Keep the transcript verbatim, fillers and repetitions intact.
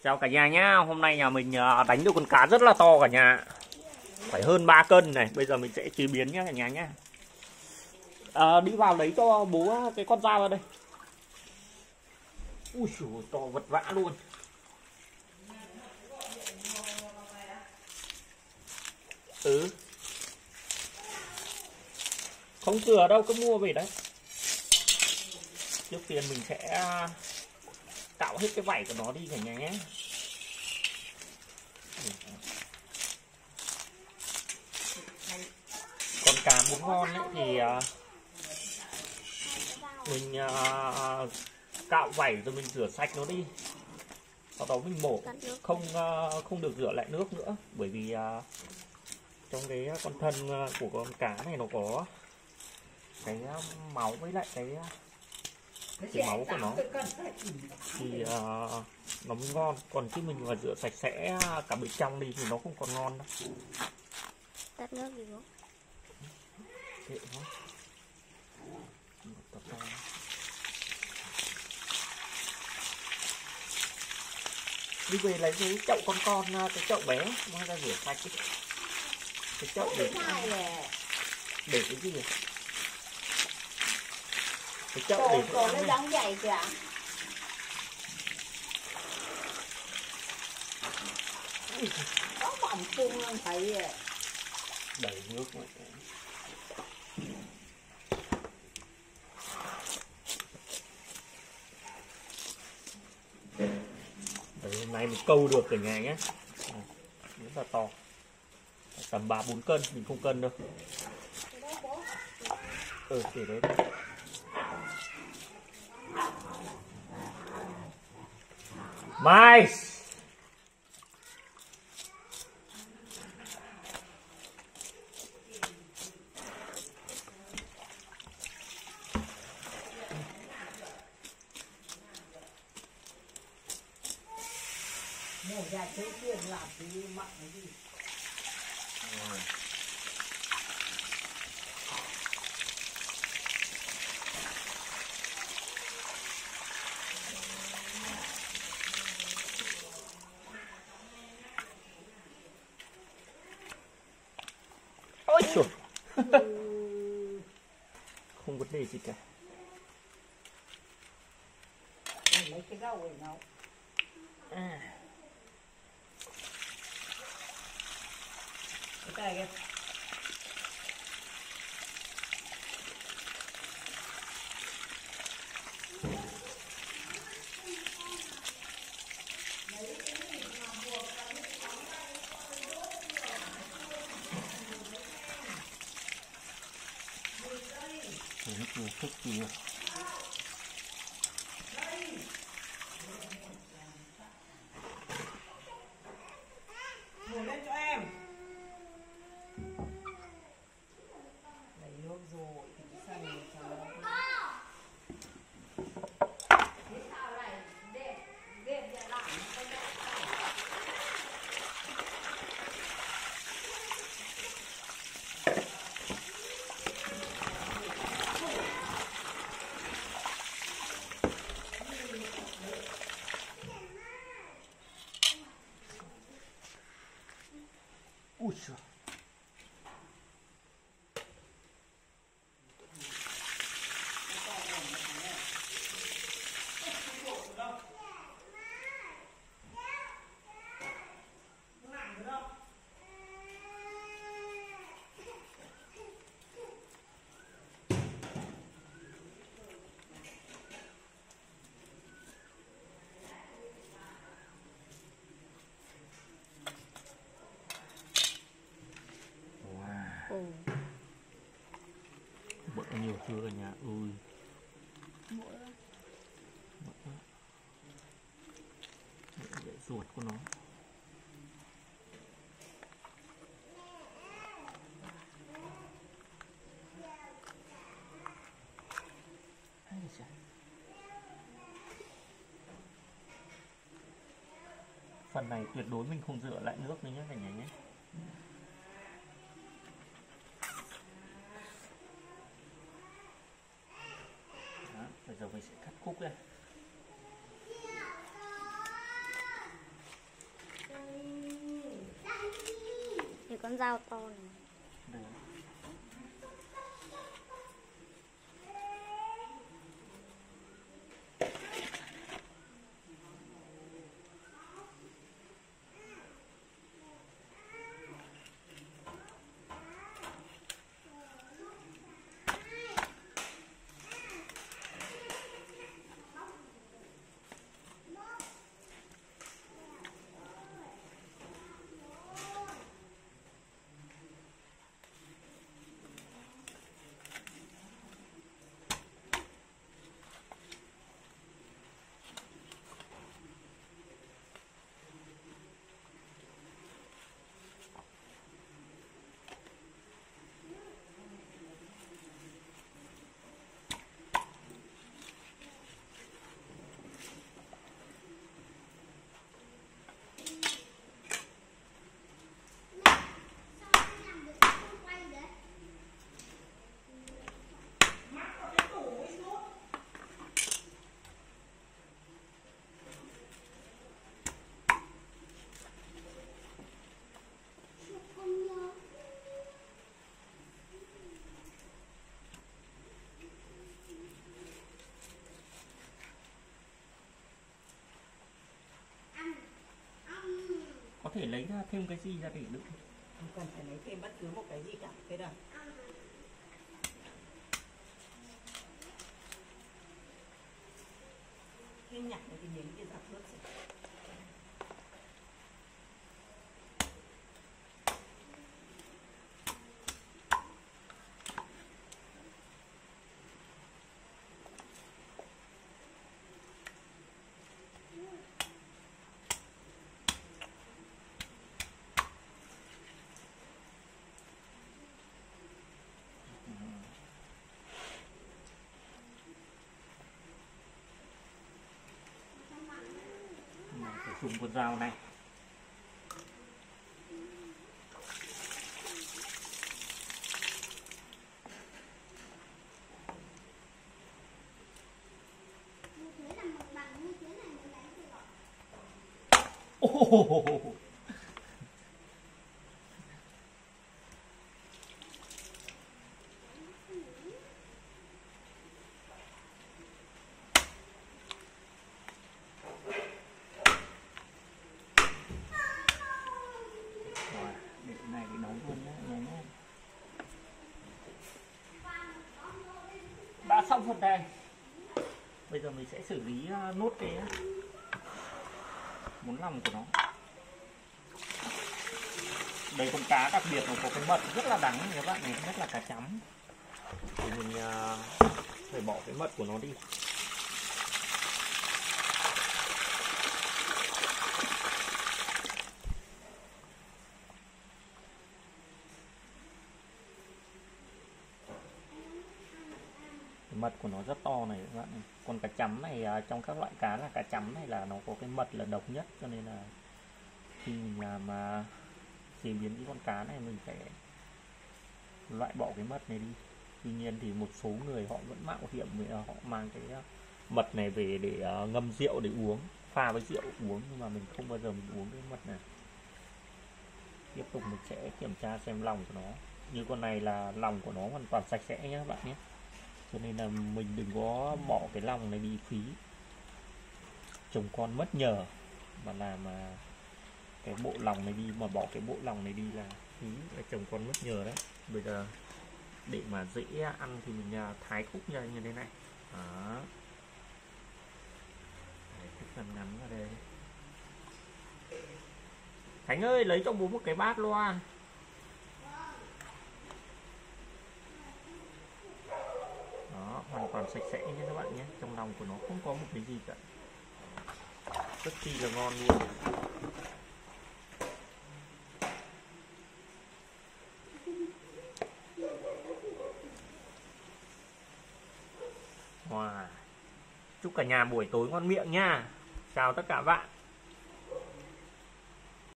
Chào cả nhà nhá. Hôm nay nhà mình đánh được con cá rất là to cả nhà. Phải hơn ba cân này. Bây giờ mình sẽ chế biến nhá cả nhà nhá. À, đi vào lấy cho bố cái con dao vào đây. Ui dồi, to vật vã luôn. Ừ. Không cửa đâu, cứ mua về đấy. Trước tiên mình sẽ cạo hết cái vảy của nó đi cả nhà nhé. Con cá muốn ngon ấy thì mình cạo vảy rồi mình rửa sạch nó đi, sau đó mình mổ, không không được rửa lại nước nữa, bởi vì trong cái con thân của con cá này nó có cái máu với lại cái cái máu của nó thì uh, nó mới ngon. Còn khi mình mà rửa sạch sẽ cả bên trong đi thì nó không còn ngon đâu. Tắt nước gì không? Kệ nó. Đi về lấy cái chậu con con, cái chậu bé mang ra rửa sạch cái, cái chậu để để cái gì vậy? Cái chậu để cổ nó giống vậy kìa. Có bỏng phun không thấy vậy. Đầy nước vậy. Đấy, hôm nay mình câu được cả nhà nhé. Rất là to. Tầm ba bốn cân, mình không cân đâu. Ừ, để đấy. Mai mua ra thiếu tiền làm gì mặn cái gì. Ôi trời. Không vấn đề gì cả. Lấy cái rau này nấu. À. Cái này kìa. Nhiều thức gì rồi. Ngồi lên cho em. Lấy nước rồi thì cái xay này cho nó. Ui trời. Ừ. Bữa nhiều chưa cả nhà ơi. Để ruột của nó. Phần này tuyệt đối mình không rửa lại nước nữa nhé cả nhà nhé. Đó, bây giờ mình sẽ cắt khúc đây. con dao to này. Đấy. Có thể lấy ra thêm cái gì ra để đựng. Không cần phải lấy thêm bất cứ một cái gì cả. Thế đâu. Thế nhặt cái miếng kia ra nước rồi. Dùng con dao này. Oh. Đã xong phần này. Bây giờ mình sẽ xử lý nốt cái món lòng của nó. Đây con cá đặc biệt nó có cái mật rất là đắng các bạn này, nhất là cá chấm. Thì mình uh, phải bỏ cái mật của nó đi. Mật của nó rất to này các bạn này. Còn cá chấm này trong các loại cá là cá chấm này là nó có cái mật là độc nhất, cho nên là khi mình làm uh, chế biến cái con cá này mình phải loại bỏ cái mật này đi. Tuy nhiên thì một số người họ vẫn mạo hiểm, họ mang cái mật này về để uh, ngâm rượu để uống, pha với rượu uống, nhưng mà mình không bao giờ mình uống cái mật này. Tiếp tục mình sẽ kiểm tra xem lòng của nó. Như con này là lòng của nó hoàn toàn sạch sẽ nhé các bạn nhé, cho nên là mình đừng có bỏ cái lòng này đi phí, chồng con mất nhờ mà làm mà cái bộ lòng này đi, mà bỏ cái bộ lòng này đi là phí, là chồng con mất nhờ đấy. Bây giờ để mà dễ ăn thì mình thái khúc ra như thế này. Đó, cái phần ngắn ra đây. Khánh ơi, lấy cho bố một cái bát loa. Đó, hoàn toàn sạch sẽ nhé các bạn nhé. Trong lòng của nó không có một cái gì cả, rất chi là ngon luôn. Wow. Chúc cả nhà buổi tối ngon miệng nha. Chào tất cả bạn.